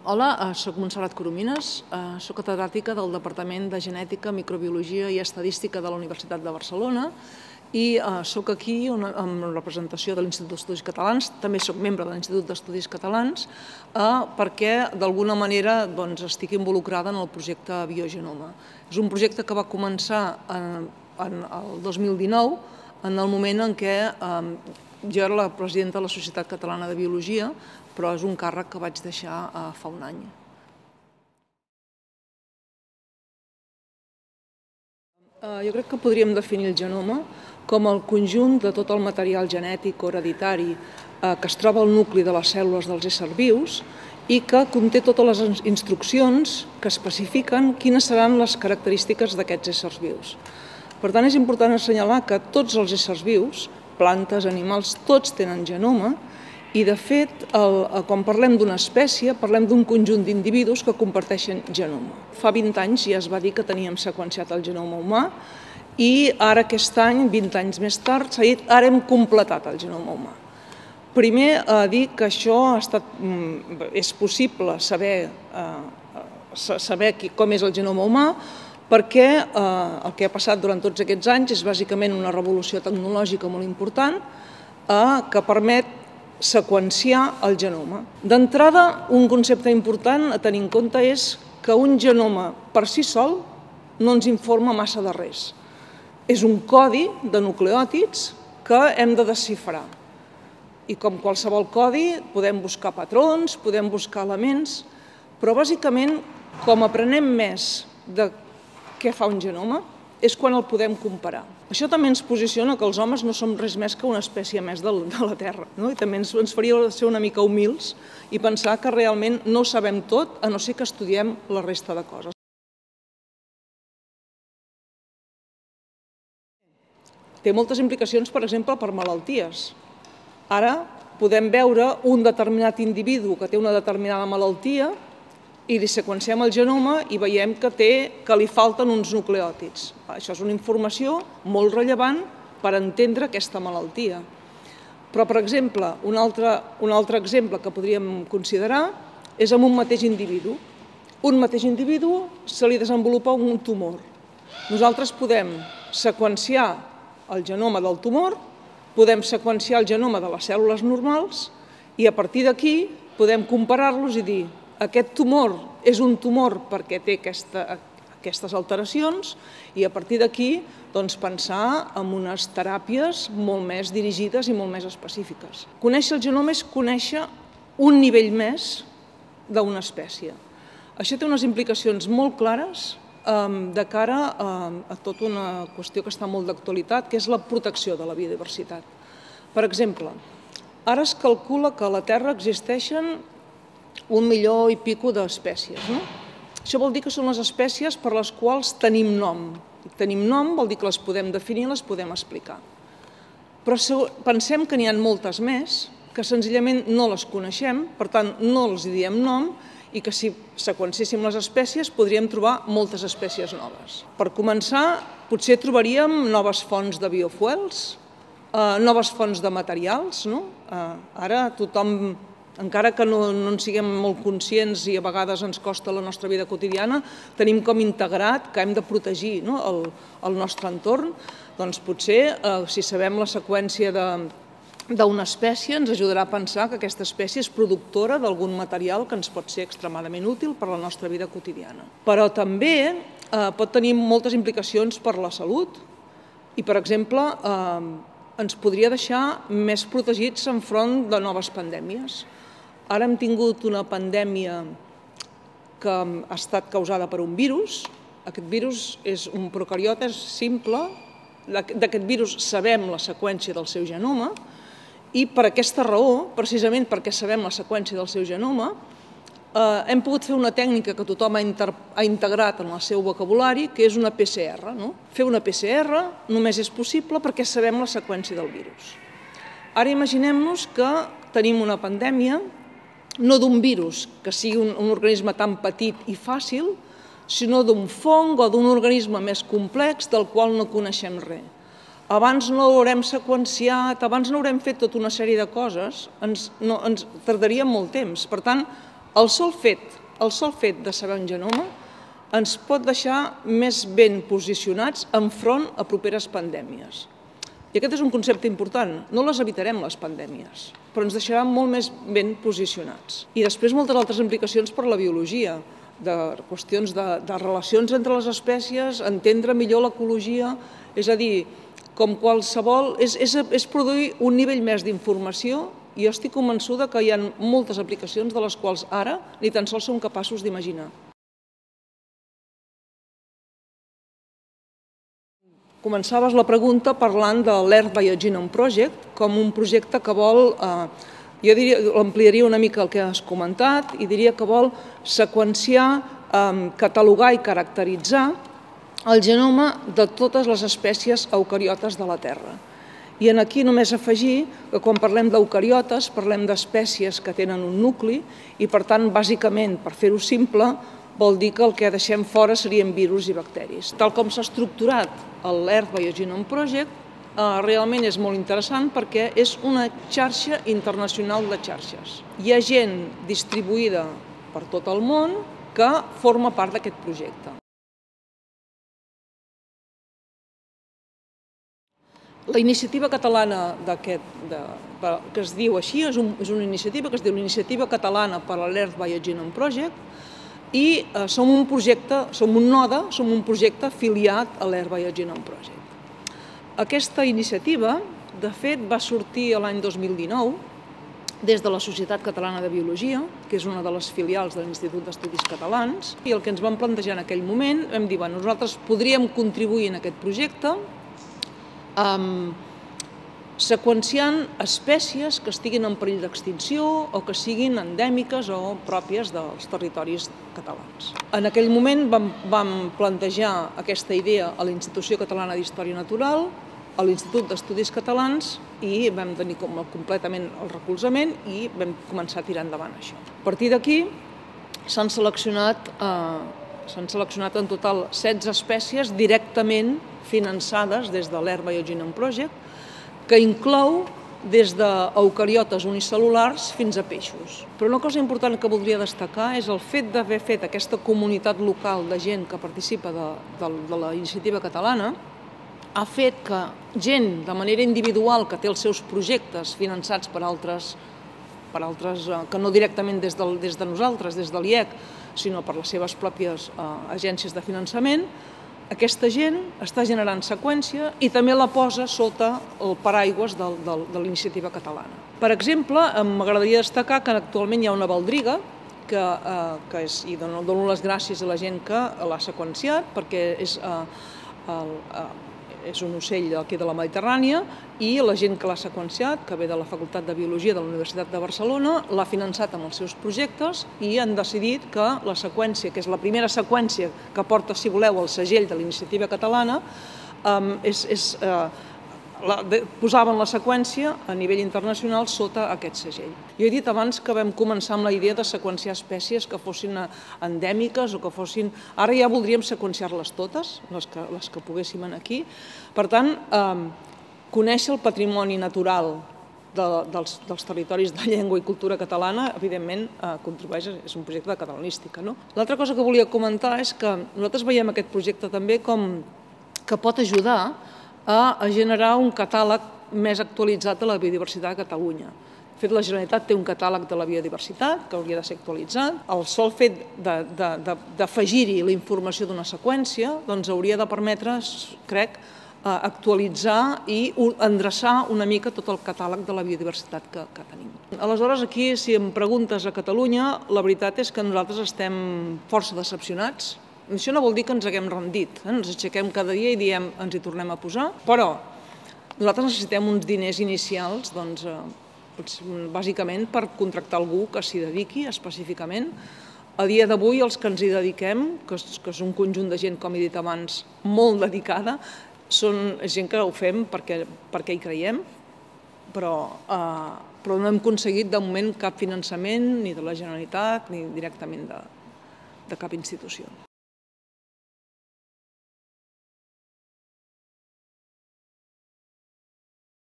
Hola, soc Montserrat Coromines, soc catedràtica del Departament de Genètica, Microbiologia i Estadística de la Universitat de Barcelona i soc aquí en representació de l'Institut d'Estudis Catalans, també soc membre de l'Institut d'Estudis Catalans perquè d'alguna manera estic involucrada en el projecte Biogenoma. És un projecte que va començar el 2019, en el moment en què jo era la presidenta de la Societat Catalana de Biologia, però és un càrrec que vaig deixar fa un any. Jo crec que podríem definir el genoma com el conjunt de tot el material genètic o hereditari que es troba al nucli de les cèl·lules dels éssers vius i que conté totes les instruccions que especifiquen quines seran les característiques d'aquests éssers vius. Per tant, és important assenyalar que tots els éssers vius, plantes, animals, tots tenen genoma i, de fet, quan parlem d'una espècie, parlem d'un conjunt d'individus que comparteixen genoma. Fa 20 anys ja es va dir que teníem seqüenciat el genoma humà i ara aquest any, 20 anys més tard, s'ha dit ara hem completat el genoma humà. Primer, dir que això és possible saber com és el genoma humà perquè el que ha passat durant tots aquests anys és bàsicament una revolució tecnològica molt important que permet seqüenciar el genoma. D'entrada, un concepte important a tenir en compte és que un genoma per si sol no ens informa massa de res. És un codi de nucleòtids que hem de desxifrar. I com qualsevol codi podem buscar patrons, podem buscar elements, però bàsicament, com aprenem més de què fa un genoma, és quan el podem comparar. Això també ens posiciona que els homes no som res més que una espècie més de la Terra, i també ens faria ser una mica humils i pensar que realment no ho sabem tot, a no ser que estudiem la resta de coses. Té moltes implicacions, per exemple, per malalties. Ara podem veure un determinat individu que té una determinada malaltia i li seqüenciem el genoma i veiem que li falten uns nucleòtids. Això és una informació molt rellevant per entendre aquesta malaltia. Però, per exemple, un altre exemple que podríem considerar és amb un mateix individu. Un mateix individu se li desenvolupa un tumor. Nosaltres podem seqüenciar el genoma del tumor, podem seqüenciar el genoma de les cèl·lules normals i a partir d'aquí podem comparar-los i dir aquest tumor és un tumor perquè té aquestes alteracions i a partir d'aquí pensar en unes teràpies molt més dirigides i molt més específiques. Conèixer el genoma és conèixer un nivell més d'una espècie. Això té unes implicacions molt clares de cara a tota una qüestió que està molt d'actualitat, que és la protecció de la biodiversitat. Per exemple, ara es calcula que a la Terra existeixen 1 milió i pico d'espècies. Això vol dir que són les espècies per les quals tenim nom. Tenim nom vol dir que les podem definir, les podem explicar. Però pensem que n'hi ha moltes més, que senzillament no les coneixem, per tant no els diem nom, i que si seqüenciéssim les espècies podríem trobar moltes espècies noves. Per començar, potser trobaríem noves fonts de biofuels, noves fonts de materials. Ara tothom, encara que no en siguem molt conscients i a vegades ens costa la nostra vida quotidiana, tenim com integrat que hem de protegir el nostre entorn. Doncs potser, si sabem la seqüència d'una espècie, ens ajudarà a pensar que aquesta espècie és productora d'algun material que ens pot ser extremadament útil per a la nostra vida quotidiana. Però també pot tenir moltes implicacions per la salut i, per exemple, ens podria deixar més protegits enfront de noves pandèmies. Ara hem tingut una pandèmia que ha estat causada per un virus. Aquest virus és un procariota, és simple. D'aquest virus sabem la seqüència del seu genoma i per aquesta raó, precisament perquè sabem la seqüència del seu genoma, hem pogut fer una tècnica que tothom ha integrat en el seu vocabulari, que és una PCR. Fer una PCR només és possible perquè sabem la seqüència del virus. Ara imaginem-nos que tenim una pandèmia, no d'un virus, que sigui un organisme tan petit i fàcil, sinó d'un fong o d'un organisme més complex del qual no coneixem res. Abans no l'haurem seqüenciat, abans no haurem fet tota una sèrie de coses, ens tardaria molt temps. Per tant, El sol fet de saber un genoma ens pot deixar més ben posicionats enfront a properes pandèmies. I aquest és un concepte important. No les evitarem, les pandèmies, però ens deixaran molt més ben posicionats. I després moltes altres implicacions per la biologia, de qüestions de relacions entre les espècies, entendre millor l'ecologia, és a dir, com qualsevol, és produir un nivell més d'informació i estic convençuda que hi ha moltes aplicacions de les quals ara ni tan sols som capaços d'imaginar. Començaves la pregunta parlant de l'Earth Biogenome Project com un projecte que vol, jo ampliaria una mica el que has comentat i diria que vol seqüenciar, catalogar i caracteritzar el genoma de totes les espècies eucariotes de la Terra. I aquí només afegir que quan parlem d'eucariotes parlem d'espècies que tenen un nucli i per tant, bàsicament, per fer-ho simple, vol dir que el que deixem fora serien virus i bacteris. Tal com s'ha estructurat l'Earth Biogenome Project, realment és molt interessant perquè és una xarxa internacional de xarxes. Hi ha gent distribuïda per tot el món que forma part d'aquest projecte. La iniciativa catalana que es diu així, és una iniciativa que es diu l'Iniciativa Catalana per a l'Earth Biogenome Project i som un projecte, som un node, som un projecte afiliat a l'Earth Biogenome Project. Aquesta iniciativa, de fet, va sortir l'any 2019 des de la Societat Catalana de Biologia, que és una de les filials de l'Institut d'Estudis Catalans, i el que ens vam plantejar en aquell moment, vam dir, nosaltres podríem contribuir en aquest projecte seqüenciant espècies que estiguin en perill d'extinció o que siguin endèmiques o pròpies dels territoris catalans. En aquell moment vam plantejar aquesta idea a la Institució Catalana d'Història Natural, a l'Institut d'Estudis Catalans i vam tenir completament el recolzament i vam començar a tirar endavant això. A partir d'aquí s'han seleccionat en total 16 espècies directament finançades des de l'Earth Biogenome Project, que inclou des d'eucariotes unicel·lulars fins a peixos. Però una cosa important que voldria destacar és el fet d'haver fet aquesta comunitat local de gent que participa de la iniciativa catalana, ha fet que gent de manera individual que té els seus projectes finançats per altres, que no directament des de nosaltres, des de l'IEC, sinó per les seves pròpies agències de finançament, aquesta gent està generant seqüència i també la posa sota el paraigües de l'iniciativa catalana. Per exemple, m'agradaria destacar que actualment hi ha una baldriga i dono les gràcies a la gent que l'ha seqüenciat perquè és un ocell aquí de la Mediterrània i la gent que l'ha seqüenciat, que ve de la Facultat de Biologia de la Universitat de Barcelona, l'ha finançat amb els seus projectes i han decidit que la seqüència, que és la primera seqüència que porta, si voleu, el segell de la iniciativa catalana, posaven la seqüència a nivell internacional sota aquest segell. Jo he dit abans que vam començar amb la idea de seqüenciar espècies que fossin endèmiques o que fossin... Ara ja voldríem seqüenciar-les totes, les que poguéssim aquí. Per tant, conèixer el patrimoni natural dels territoris de llengua i cultura catalana, evidentment, contribueix, és un projecte de catalanística. L'altra cosa que volia comentar és que nosaltres veiem aquest projecte també com que pot ajudar a generar un catàleg més actualitzat de la biodiversitat a Catalunya. De fet, la Generalitat té un catàleg de la biodiversitat que hauria de ser actualitzat. El sol fet d'afegir-hi la informació d'una seqüència hauria de permetre, crec, actualitzar i endreçar una mica tot el catàleg de la biodiversitat que tenim. Aleshores, aquí, si em preguntes a Catalunya, la veritat és que nosaltres estem força decepcionats. Això no vol dir que ens haguem rendit, ens aixequem cada dia i diem ens hi tornem a posar, però nosaltres necessitem uns diners inicials, bàsicament per contractar algú que s'hi dediqui específicament. A dia d'avui els que ens hi dediquem, que és un conjunt de gent, com he dit abans, molt dedicada, són gent que ho fem perquè hi creiem, però no hem aconseguit de moment cap finançament ni de la Generalitat ni directament de cap institució.